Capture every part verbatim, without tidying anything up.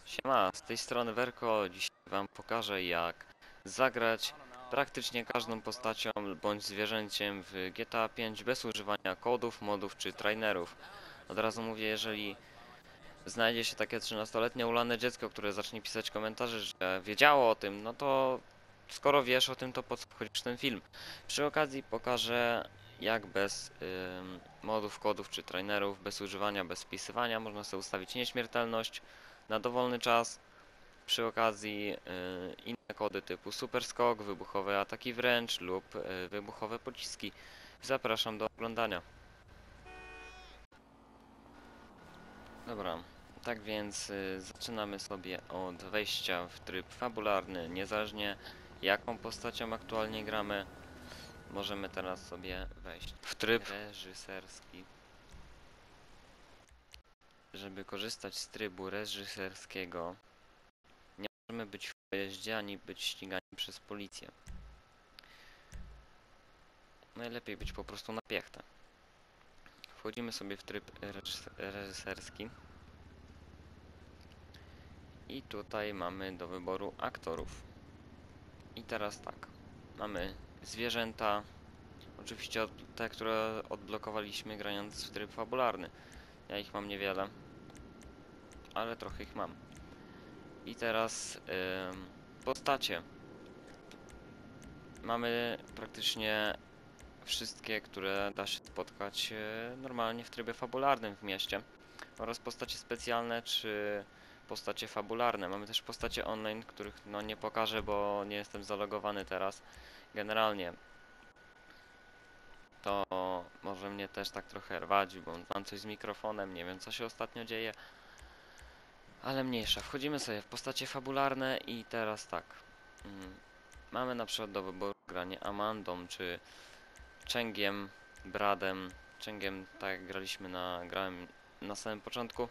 Siema, z tej strony Werko. Dzisiaj wam pokażę, jak zagrać praktycznie każdą postacią bądź zwierzęciem w G T A pięć bez używania kodów, modów czy trainerów. Od razu mówię, jeżeli znajdzie się takie trzynastoletnie ulane dziecko, które zacznie pisać komentarze, że wiedziało o tym, no to skoro wiesz o tym, to po co wchodzisz w ten film? Przy okazji pokażę, jak bez ym, modów, kodów czy trainerów, bez używania, bez wpisywania można sobie ustawić nieśmiertelność na dowolny czas. Przy okazji yy, inne kody typu super skok, wybuchowe ataki wręcz lub yy, wybuchowe pociski. Zapraszam do oglądania. Dobra, tak więc yy, zaczynamy sobie od wejścia w tryb fabularny. Niezależnie jaką postacią aktualnie gramy, możemy teraz sobie wejść w tryb reżyserski. Żeby korzystać z trybu reżyserskiego, nie możemy być w pojeździe ani być ścigani przez policję. Najlepiej być po prostu na piechtę. Wchodzimy sobie w tryb reżyserski i tutaj mamy do wyboru aktorów. I teraz tak, mamy zwierzęta, oczywiście te, które odblokowaliśmy grając w tryb fabularny. Ja ich mam niewiele, ale trochę ich mam. I teraz yy, postacie. Mamy praktycznie wszystkie, które da się spotkać yy, normalnie w trybie fabularnym w mieście. Oraz postacie specjalne czy postacie fabularne. Mamy też postacie online, których no nie pokażę, bo nie jestem zalogowany teraz. Generalnie to może mnie też tak trochę rwać, bo mam coś z mikrofonem, nie wiem co się ostatnio dzieje. Ale mniejsza. Wchodzimy sobie w postacie fabularne i teraz tak. Mm, mamy na przykład do wyboru granie Amandą czy Chengiem, Bradem. Chengiem, tak jak graliśmy na, grałem na samym początku.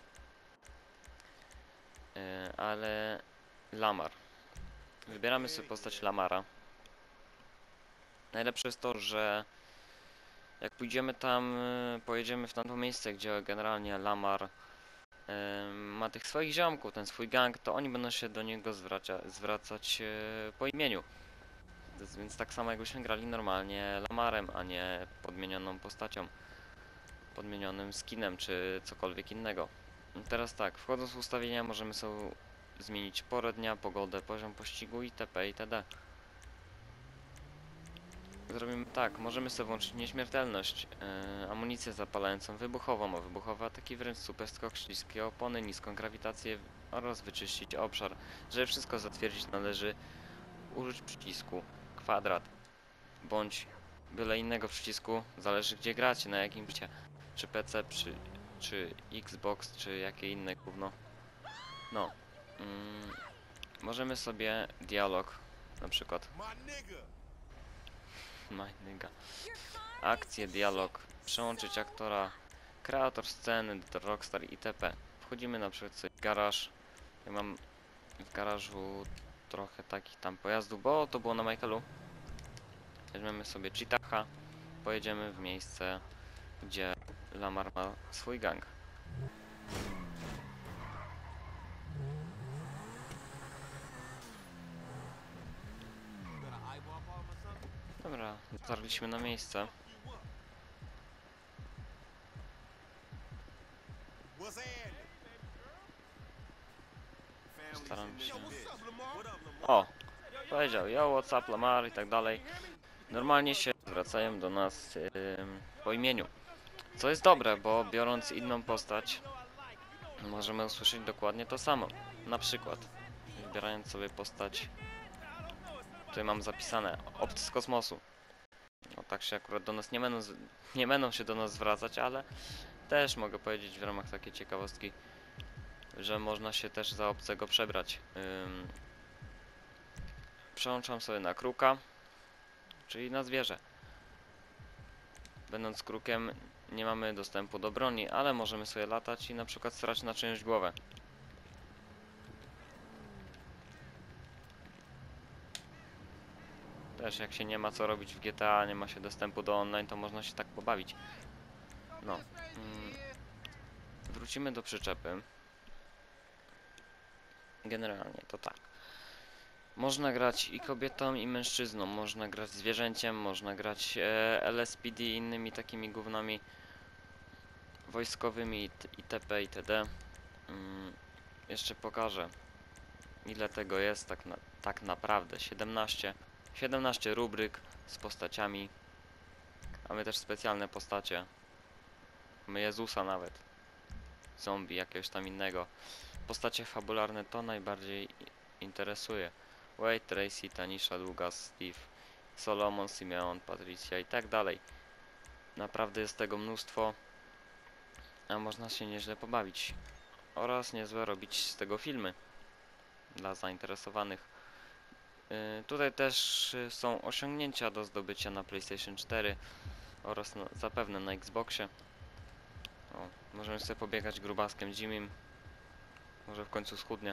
Yy, ale Lamar. Wybieramy sobie postać Lamara. Najlepsze jest to, że jak pójdziemy tam, yy, pojedziemy w tamto miejsce, gdzie generalnie Lamar yy, ma tych swoich ziomków, ten swój gang, to oni będą się do niego zwracia, zwracać yy, po imieniu. Więc tak samo jakbyśmy grali normalnie Lamarem, a nie podmienioną postacią, podmienionym skinem czy cokolwiek innego. Teraz tak, wchodząc w ustawienia możemy sobie zmienić porę dnia, pogodę, poziom pościgu itp. itd. Zrobimy tak, możemy sobie włączyć nieśmiertelność, yy, amunicję zapalającą wybuchową, wybuchowe ataki wręcz, super skok, śliskie opony, niską grawitację oraz wyczyścić obszar. Żeby wszystko zatwierdzić, należy użyć przycisku kwadrat bądź byle innego przycisku, zależy gdzie gracie, na jakim gracie, czy P C, czy, czy Xbox, czy jakie inne gówno. No, mm, możemy sobie dialog, na przykład my nigga. Akcję, dialog, przełączyć aktora, kreator sceny, Rockstar itp. Wchodzimy na przykład sobie w garaż. Ja mam w garażu trochę takich tam pojazdów, bo to było na Michaelu. Weźmiemy sobie Chitaha, pojedziemy w miejsce, gdzie Lamar ma swój gang. Dobra, dotarliśmy na miejsce. Staram się... O! Powiedział, yo, what's up, Lamar i tak dalej. Normalnie się zwracają do nas yy, po imieniu. Co jest dobre, bo biorąc inną postać, możemy usłyszeć dokładnie to samo. Na przykład, wybierając sobie postać, tutaj mam zapisane obcy z kosmosu. No tak się akurat do nas nie będą, nie będą się do nas zwracać, ale też mogę powiedzieć w ramach takiej ciekawostki, że można się też za obcego przebrać. Ym, przełączam sobie na kruka, czyli na zwierzę. Będąc krukiem nie mamy dostępu do broni, ale możemy sobie latać i na przykład strać na czyjąś głowę. Też jak się nie ma co robić w G T A, nie ma się dostępu do online, to można się tak pobawić. No. Mm. Wrócimy do przyczepy. Generalnie to tak. Można grać i kobietą, i mężczyzną, można grać zwierzęciem, można grać e, L S P D i innymi takimi gównami wojskowymi it- itp. itd. Mm, jeszcze pokażę, ile tego jest tak, na, tak naprawdę. siedemnaście, siedemnaście rubryk z postaciami. Mamy też specjalne postacie. Mamy Jezusa nawet. Zombie, jakiegoś tam innego. Postacie fabularne to najbardziej i- interesuje. Wade, Tracy, Tanisha, Lugas, Steve, Solomon, Simeon, Patricia i tak dalej. Naprawdę jest tego mnóstwo, a można się nieźle pobawić. Oraz niezłe robić z tego filmy dla zainteresowanych. Yy, tutaj też y, są osiągnięcia do zdobycia na PlayStation cztery oraz na, zapewne na Xboxie. O, możemy sobie pobiegać grubaskiem Jimmym. Może w końcu schudnie.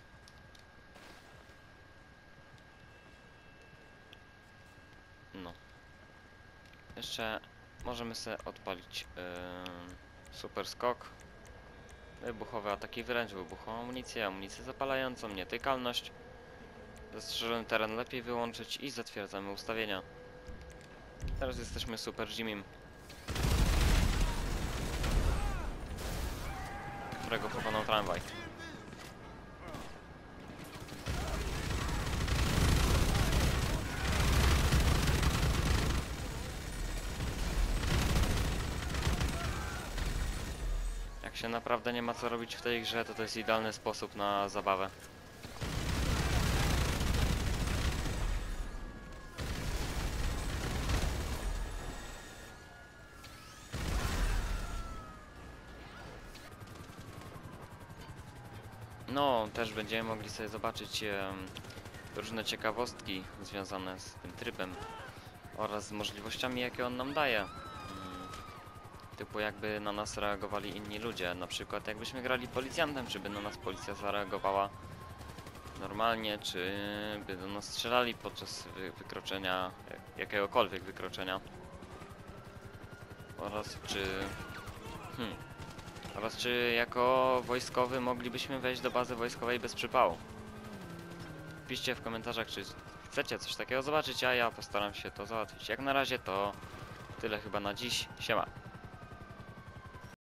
No. Jeszcze możemy sobie odpalić yy, super skok. Wybuchowe ataki wręcz, wybuchową amunicję, amunicję zapalającą, nietykalność. Zastrzeżony teren lepiej wyłączyć i zatwierdzamy ustawienia. Teraz jesteśmy super Jimmym, którego pokonał tramwaj. Jak się naprawdę nie ma co robić w tej grze, to to jest idealny sposób na zabawę. No, też będziemy mogli sobie zobaczyć e, różne ciekawostki związane z tym trybem oraz z możliwościami, jakie on nam daje. Mm, typu jakby na nas reagowali inni ludzie, na przykład jakbyśmy grali policjantem, czy by na nas policja zareagowała normalnie, czy by do nas strzelali podczas wy wykroczenia, jakiegokolwiek wykroczenia. Oraz czy... Hmm, oraz czy jako wojskowy moglibyśmy wejść do bazy wojskowej bez przypału. Piszcie w komentarzach, czy chcecie coś takiego zobaczyć, a ja postaram się to załatwić. Jak na razie to tyle chyba na dziś. Siema.